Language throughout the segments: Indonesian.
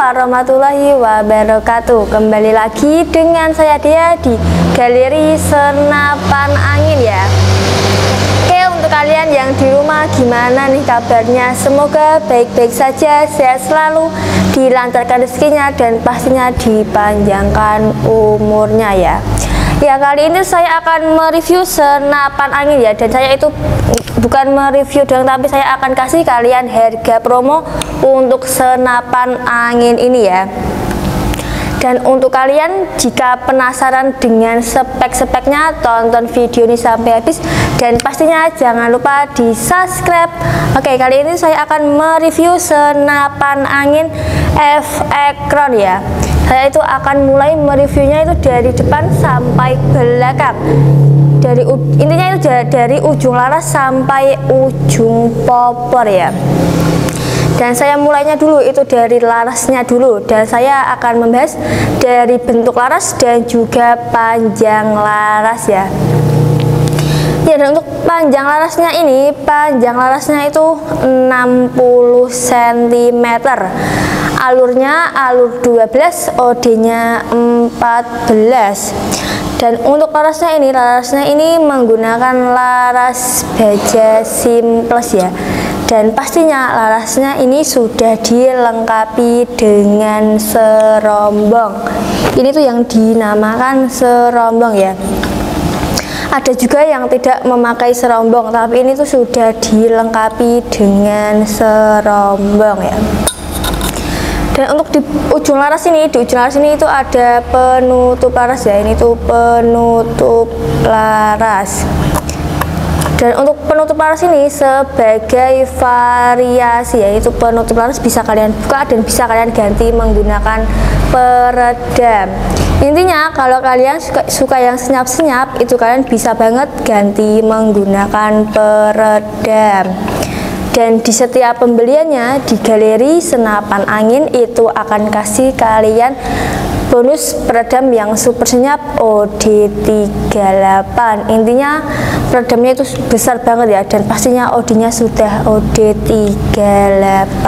warahmatullahi wabarakatuh. Kembali lagi dengan saya Dia di Galeri Senapan Angin ya. Oke, untuk kalian yang di rumah gimana nih kabarnya? Semoga baik-baik saja, sehat selalu, dilancarkan rezekinya dan pastinya dipanjangkan umurnya ya. Ya, kali ini saya akan mereview senapan angin ya, dan saya itu bukan mereview doang, tapi saya akan kasih kalian harga promo untuk senapan angin ini ya. Dan untuk kalian jika penasaran dengan spek-speknya, tonton video ini sampai habis dan pastinya jangan lupa di subscribe. Oke, kali ini saya akan mereview senapan angin F-Ekron ya. Saya itu akan mulai mereviewnya itu dari depan sampai belakang, intinya itu dari ujung laras sampai ujung popor ya. Dan saya mulainya dulu itu dari larasnya dulu, dan saya akan membahas dari bentuk laras dan juga panjang laras ya. Ya, dan untuk panjang larasnya itu 60 cm. Alurnya alur 12, OD-nya 14. Dan untuk larasnya ini menggunakan laras baja simples ya. Dan pastinya larasnya ini sudah dilengkapi dengan serombong. Ini tuh yang dinamakan serombong ya. Ada juga yang tidak memakai serombong, tapi ini tuh sudah dilengkapi dengan serombong ya. Dan untuk di ujung laras ini itu ada penutup laras ya. Ini tuh penutup laras. Dan untuk penutup laras ini sebagai variasi ya, itu penutup laras bisa kalian buka dan bisa kalian ganti menggunakan peredam. Intinya kalau kalian suka yang senyap-senyap, itu kalian bisa banget ganti menggunakan peredam. Dan di setiap pembeliannya di Galeri Senapan Angin itu akan kasih kalian bonus peredam yang super senyap OD38. Intinya peredamnya itu besar banget ya, dan pastinya OD-nya sudah OD38.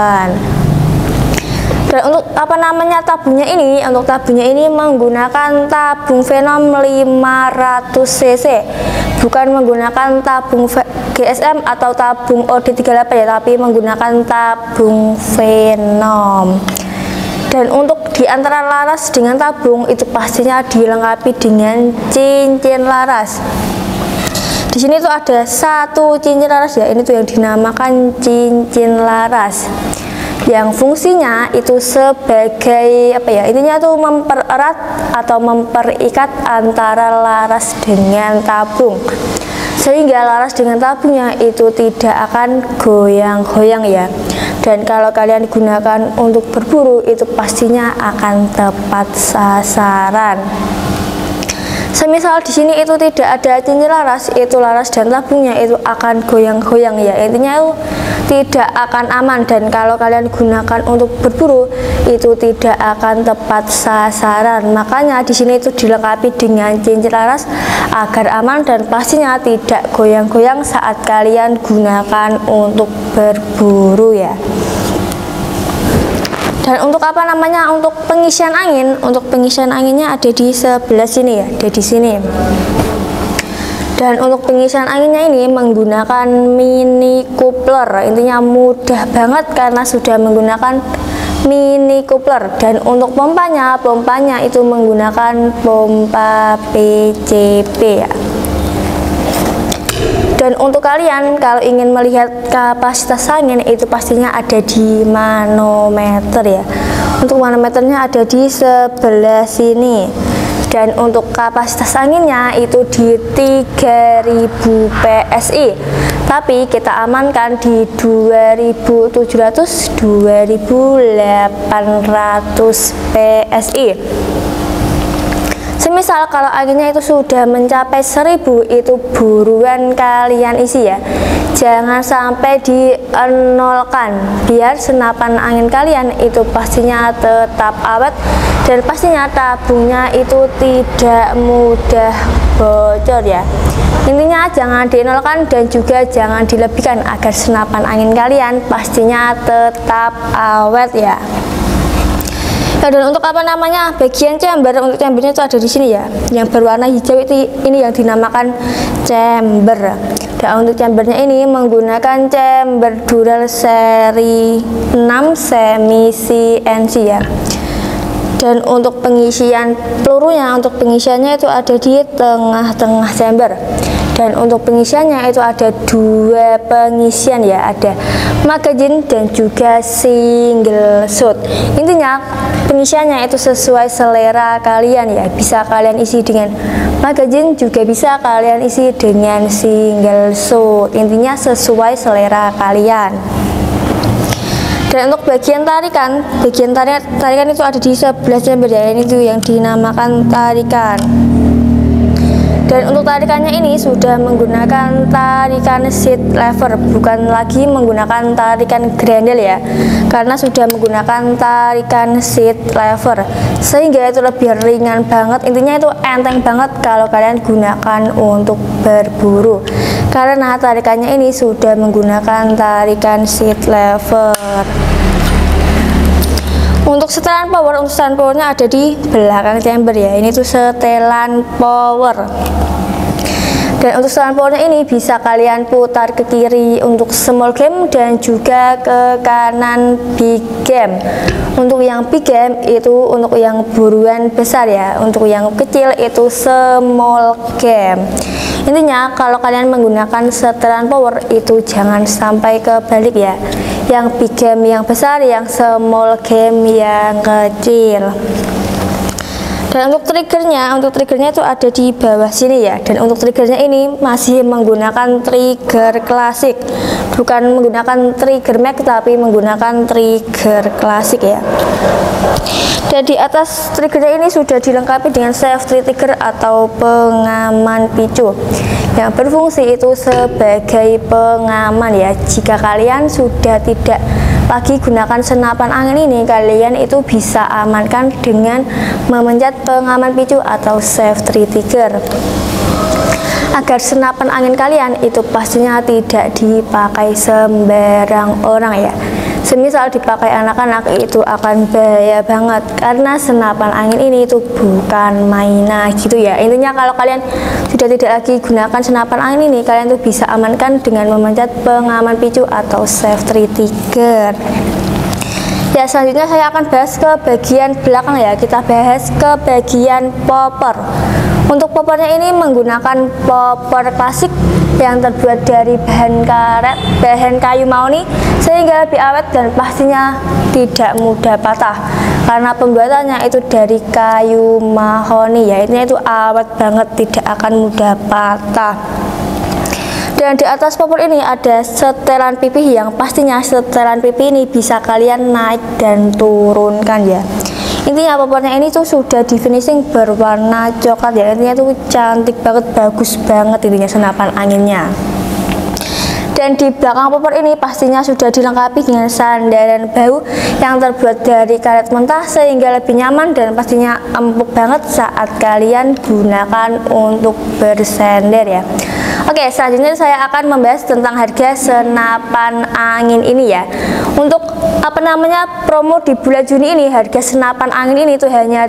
Dan untuk tabungnya ini menggunakan tabung Venom 500 cc, bukan menggunakan tabung GSM atau tabung OD38 ya, tapi menggunakan tabung Venom. Dan untuk di antara laras dengan tabung itu pastinya dilengkapi dengan cincin laras. Di sini tuh ada satu cincin laras ya, ini tuh yang dinamakan cincin laras, yang fungsinya itu sebagai apa ya, intinya tuh mempererat atau memperikat antara laras dengan tabung, sehingga laras dengan tabungnya itu tidak akan goyang-goyang ya. Dan kalau kalian gunakan untuk berburu itu pastinya akan tepat sasaran. Semisal di sini itu tidak ada cincin laras, itu laras dan tabungnya itu akan goyang-goyang ya. Intinya itu tidak akan aman, dan kalau kalian gunakan untuk berburu itu tidak akan tepat sasaran. Makanya di sini itu dilengkapi dengan cincin laras agar aman dan pastinya tidak goyang-goyang saat kalian gunakan untuk berburu ya. Dan untuk untuk pengisian anginnya ada di sebelah sini ya, ada di sini. Dan untuk pengisian anginnya ini menggunakan mini coupler, intinya mudah banget karena sudah menggunakan mini coupler. Dan untuk pompanya itu menggunakan pompa PCP ya. Dan untuk kalian kalau ingin melihat kapasitas angin itu pastinya ada di manometer ya. Untuk manometernya ada di sebelah sini. Dan untuk kapasitas anginnya itu di 3000 PSI, tapi kita amankan di 2700 2800 PSI. Semisal kalau anginnya itu sudah mencapai 1000, itu buruan kalian isi ya, jangan sampai dienolkan, biar senapan angin kalian itu pastinya tetap awet dan pastinya tabungnya itu tidak mudah bocor ya. Intinya jangan dienolkan dan juga jangan dilebihkan agar senapan angin kalian pastinya tetap awet ya. Nah, dan untuk apa namanya bagian chamber, untuk chambernya itu ada di sini ya, yang berwarna hijau itu, ini yang dinamakan chamber. Dan untuk chambernya ini menggunakan chamber dural seri 6 semi CNC ya. Dan untuk pengisian pelurunya, untuk pengisiannya itu ada di tengah-tengah chamber. Dan untuk pengisiannya itu ada dua pengisian ya, ada magazine dan juga single shot. Intinya pengisiannya itu sesuai selera kalian ya, bisa kalian isi dengan magazine, juga bisa kalian isi dengan single shot. Intinya sesuai selera kalian. Dan untuk bagian tarikan itu ada di sebelah chamber ya, ini tuh yang dinamakan tarikan. Dan untuk tarikannya ini sudah menggunakan tarikan seat lever, bukan lagi menggunakan tarikan grendel ya, karena sudah menggunakan tarikan seat lever, sehingga itu lebih ringan banget. Intinya itu enteng banget kalau kalian gunakan untuk berburu, karena tarikannya ini sudah menggunakan tarikan seat lever. Untuk setelan powernya ada di belakang chamber ya, ini tuh setelan power. Dan untuk setelan powernya ini bisa kalian putar ke kiri untuk small game dan juga ke kanan big game. Untuk yang big game itu untuk yang buruan besar ya, untuk yang kecil itu small game. Intinya kalau kalian menggunakan setelan power itu jangan sampai kebalik ya, yang big game yang besar, yang small game yang kecil. Dan untuk triggernya itu ada di bawah sini ya. Dan untuk triggernya ini masih menggunakan trigger klasik, bukan menggunakan trigger mag tapi menggunakan trigger klasik ya. Dan di atas triggernya ini sudah dilengkapi dengan safety trigger atau pengaman picu yang berfungsi itu sebagai pengaman ya. Jika kalian sudah tidak lagi gunakan senapan angin ini, kalian itu bisa amankan dengan memencet pengaman picu atau safety trigger, agar senapan angin kalian itu pastinya tidak dipakai sembarang orang ya. Semisal dipakai anak-anak itu akan bahaya banget, karena senapan angin ini itu bukan mainan gitu ya. Intinya kalau kalian sudah tidak lagi gunakan senapan angin ini, kalian tuh bisa amankan dengan memencet pengaman picu atau safety trigger. Ya, selanjutnya saya akan bahas ke bagian belakang ya. Kita bahas ke bagian popper. Untuk poppernya ini menggunakan popper klasik yang terbuat dari bahan kayu mahoni, sehingga lebih awet dan pastinya tidak mudah patah karena pembuatannya itu dari kayu mahoni ya. Ini itu awet banget, tidak akan mudah patah. Dan di atas popper ini ada setelan pipih, yang pastinya setelan pipih ini bisa kalian naik dan turunkan ya. Intinya poppernya ini tuh sudah di finishing berwarna coklat ya. Intinya tuh cantik banget, bagus banget intinya senapan anginnya. Dan di belakang popper ini pastinya sudah dilengkapi dengan sandaran bahu yang terbuat dari karet mentah, sehingga lebih nyaman dan pastinya empuk banget saat kalian gunakan untuk bersender ya. Oke, selanjutnya saya akan membahas tentang harga senapan angin ini ya. Untuk apa namanya promo di bulan Juni ini, harga senapan angin ini itu hanya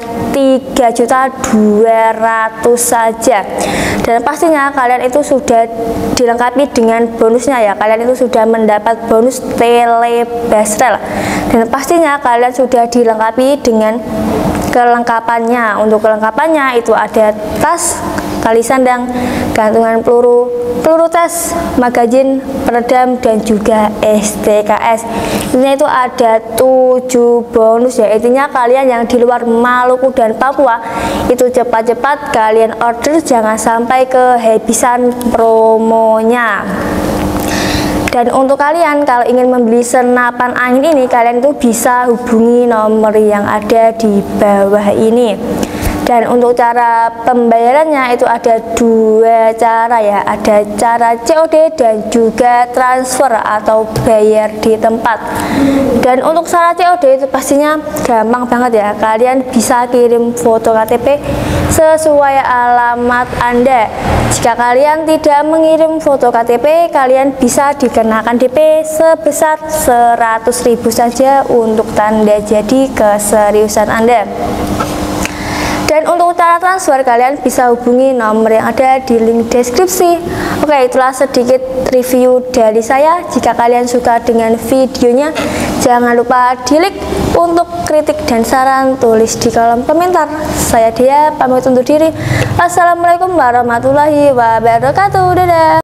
3.200.000 saja. Dan pastinya kalian itu sudah dilengkapi dengan bonusnya ya. Kalian itu sudah mendapat bonus telebastrel. Dan pastinya kalian sudah dilengkapi dengan kelengkapannya. Untuk kelengkapannya itu ada tas, tali sandang, gantungan peluru, peluru tes, magazin, peredam, dan juga STKS. Ini itu ada 7 bonus ya. Intinya kalian yang di luar Maluku dan Papua itu cepat-cepat kalian order, jangan sampai kehabisan promonya. Dan untuk kalian kalau ingin membeli senapan angin ini, kalian itu bisa hubungi nomor yang ada di bawah ini. Dan untuk cara pembayarannya itu ada dua cara ya, ada cara COD dan juga transfer atau bayar di tempat. Dan untuk cara COD itu pastinya gampang banget ya, kalian bisa kirim foto KTP sesuai alamat Anda. Jika kalian tidak mengirim foto KTP, kalian bisa dikenakan DP sebesar 100.000 saja untuk tanda jadi keseriusan Anda. Dan untuk cara transfer, kalian bisa hubungi nomor yang ada di link deskripsi. Oke, itulah sedikit review dari saya. Jika kalian suka dengan videonya, jangan lupa di like. Untuk kritik dan saran, tulis di kolom komentar. Saya Dea, pamit undur diri. Assalamualaikum warahmatullahi wabarakatuh. Dadah.